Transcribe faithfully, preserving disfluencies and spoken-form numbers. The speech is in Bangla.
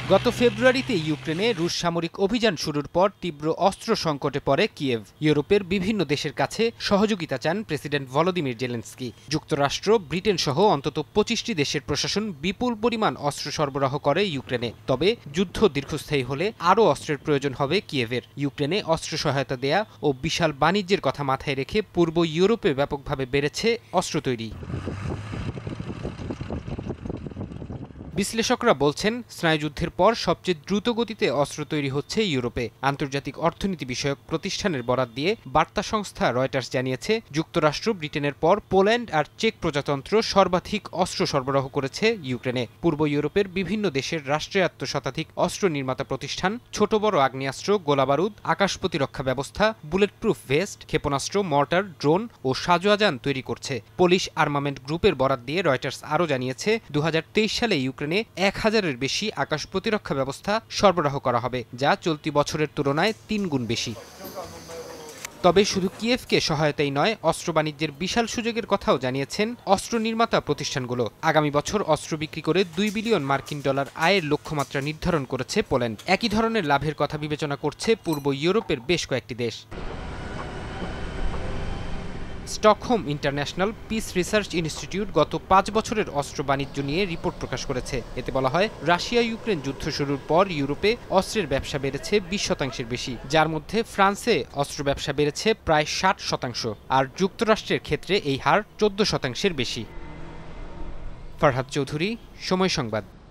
গত ফেব্রুয়ারিতে ইউক্রেনে রুশ সামরিক অভিযান শুরুর পর তীব্র অস্ত্র সংকটে পড়ে কিয়েভ। ইউরোপের বিভিন্ন দেশের কাছে সহযোগিতা চান প্রেসিডেন্ট ভলোদিমির জেলেনস্কি। যুক্তরাষ্ট্র, ব্রিটেন সহ অন্তত পঁচিশটি দেশের প্রশাসন বিপুল পরিমাণ অস্ত্র সরবরাহ করে ইউক্রেনে। তবে যুদ্ধ দীর্ঘস্থায়ী হলে আরও অস্ত্রের প্রয়োজন হবে কিয়েভের। ইউক্রেনে অস্ত্র সহায়তা দেয়া ও বিশাল বাণিজ্যের কথা মাথায় রেখে পূর্ব ইউরোপে ব্যাপকভাবে বেড়েছে অস্ত্র তৈরি। বিশ্লেষকরা বলছেন, স্নায়ুযুদ্ধের পর সবচেয়ে দ্রুত গতিতে অস্ত্র তৈরি হচ্ছে ইউরোপে। আন্তর্জাতিক অর্থনীতি বিষয়ক প্রতিষ্ঠানের বরাত দিয়ে বার্তা সংস্থা রয়টার্স জানিয়েছে, যুক্তরাষ্ট্র, ব্রিটেনের পর পোল্যান্ড আর চেক প্রজাতন্ত্র সর্বাধিক অস্ত্র সরবরাহ করেছে ইউক্রেনে। পূর্ব ইউরোপের বিভিন্ন দেশের রাষ্ট্রায়ত্ত শতাধিক অস্ত্র নির্মাতা প্রতিষ্ঠান ছোট বড় আগ্নেয়াস্ত্র, গোলাবারুদ, আকাশ প্রতিরক্ষা ব্যবস্থা, বুলেট প্রুফ ভেস্ট, ক্ষেপণাস্ত্র, মর্টার, ড্রোন ও সাজোয়াজান তৈরি করছে। পোলিশ আর্মামেন্ট গ্রুপের বরাত দিয়ে রয়টার্স আরও জানিয়েছে, দু হাজার তেইশ সালে ইউক্রেনে এক হাজারের বেশি আকাশ প্রতিরক্ষা ব্যবস্থা সরবরাহ করা হবে, যা চলতি বছরের তুলনায় তিন গুণ বেশি। তবে শুধু কিয়েভকে সহায়তাই নয়, অস্ত্র বাণিজ্যের বিশাল সুযোগের কথাও জানিয়েছেন অস্ত্র নির্মাতা প্রতিষ্ঠানগুলো। আগামী বছর অস্ত্র বিক্রি করে দুই বিলিয়ন মার্কিন ডলার আয়ের লক্ষ্যমাত্রা নির্ধারণ করেছে পোল্যান্ড। একই ধরনের লাভের কথা বিবেচনা করছে পূর্ব ইউরোপের বেশ কয়েকটি দেশ। Stockholm International Peace Research Institute গত পাঁচ বছরের অস্ত্র বাণিজ্য নিয়ে রিপোর্ট প্রকাশ করেছে। এতে বলা হয়, রাশিয়া ইউক্রেন যুদ্ধ শুরুর পর ইউরোপে অস্ত্রের ব্যবসা বেড়েছে বিশ শতাংশের বেশি, যার মধ্যে ফ্রান্সে অস্ত্র ব্যবসা বেড়েছে প্রায় ষাট শতাংশ, আর যুক্তরাষ্ট্রের ক্ষেত্রে এই হার চোদ্দ শতাংশের বেশি। ফারহাদ চৌধুরী, সময় সংবাদ।